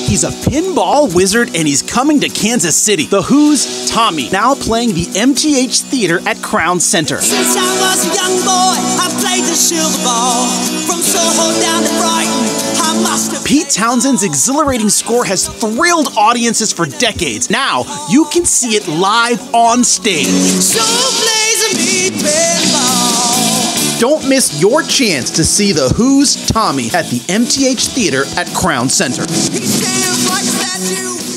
He's a pinball wizard and he's coming to Kansas City. The Who's Tommy, now playing the MTH Theater at Crown Center. Since I was a young boy, I played the silver ball. From Soho down to Brighton, I must have... Pete Townshend's exhilarating score has thrilled audiences for decades. Now, you can see it live on stage. So blazing me pinball. Don't miss your chance to see The Who's Tommy at the MTH Theater at Crown Center. He stands like a statue.